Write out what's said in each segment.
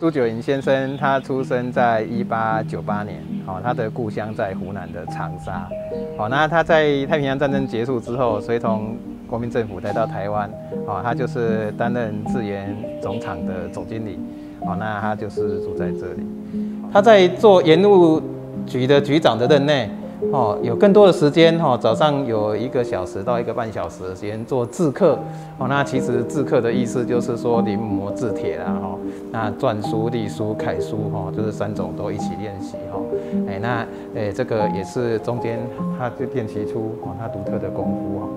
朱九龄先生他出生在1898年，他的故乡在湖南的长沙。那他在太平洋战争结束之后，随同国民政府来到台湾，他就是担任制盐总厂的总经理。那他就是住在这里。他在做盐务局的局长的任内，有更多的时间，早上有1个小时到1个半小时的时间做制刻。那其实制刻的意思就是说临摹制铁啦，那篆书、隶书、楷书，就是3种都一起练习。这个也是中间他就练习出他独特的功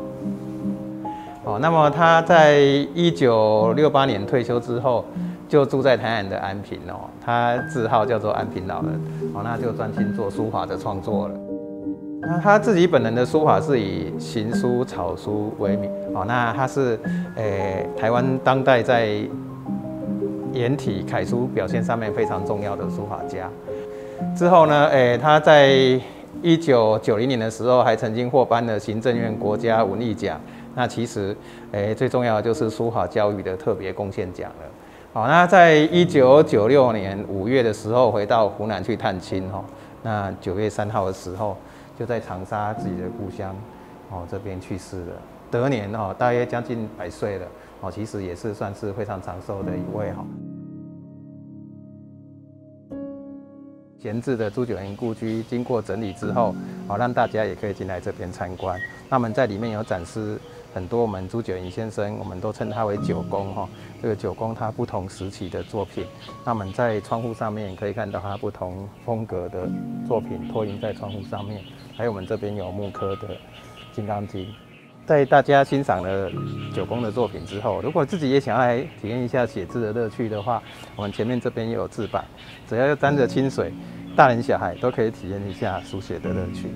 夫。那么他在1968年退休之后，就住在台南的安平他字号叫做安平老人，那就专心做书法的创作了。那他自己本人的书法是以行书、草书为名，那他是台湾当代在颜体楷书表现上面非常重要的书法家。之后呢，他在1990年的时候还曾经获颁了行政院国家文艺奖。那其实，最重要的就是书法教育的特别贡献奖了。那在1996年5月的时候回到湖南去探亲，那9月3号的时候就在长沙自己的故乡，这边去世了，得年大约将近100岁了，其实也是算是非常长寿的一位。闲置的朱九龄故居经过整理之后，让大家也可以进来这边参观。那我们在里面有展示很多我们朱九龄先生，我们都称他为九公这个九公他不同时期的作品。那我们在窗户上面可以看到他不同风格的作品拓印在窗户上面，还有我们这边有木刻的《金刚经》。在大家欣赏了九公的作品之后，如果自己也想要来体验一下写字的乐趣的话，我们前面这边也有字板，只要沾着清水，大人小孩都可以体验一下书写的乐趣。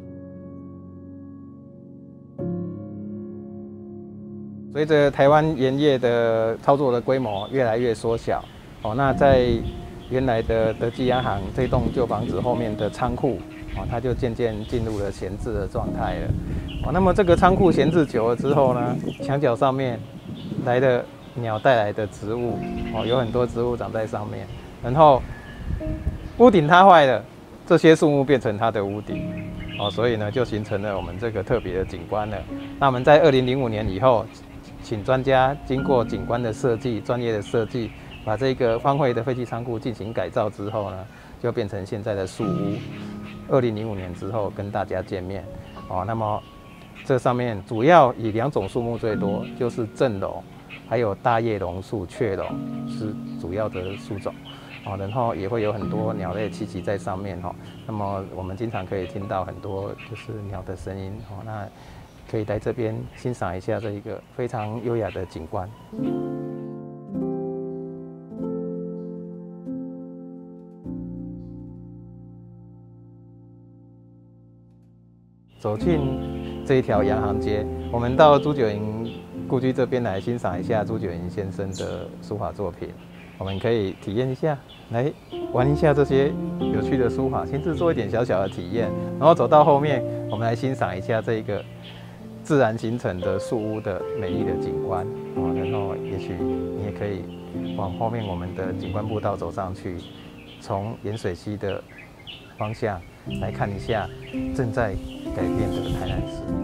随着台湾盐业的操作的规模越来越缩小，那在原来的德记洋行这栋旧房子后面的仓库，它就渐渐进入了闲置的状态了。那么这个仓库闲置久了之后呢，墙角上面来的鸟带来的植物，有很多植物长在上面，然后屋顶塌坏了，这些树木变成它的屋顶，所以呢就形成了我们这个特别的景观了。那我们在2005年以后，请专家经过景观的设计、专业的设计，把这个荒废的废弃仓库进行改造之后呢，就变成现在的树屋。2005年之后跟大家见面，那么这上面主要以2种树木最多，就是正榕，还有大叶榕树、雀榕是主要的树种。然后也会有很多鸟类栖息在上面。那么我们经常可以听到很多就是鸟的声音。那可以来这边欣赏一下这一个非常优雅的景观。走进这一条洋行街，我们到朱九龄故居这边来欣赏一下朱九龄先生的书法作品。我们可以体验一下，来玩一下这些有趣的书法，先制作一点小小的体验，然后走到后面，我们来欣赏一下这一个自然形成的树屋的美丽的景观。然后也许你也可以往后面我们的景观步道走上去，从盐水溪的方向来看一下正在改变的台南市。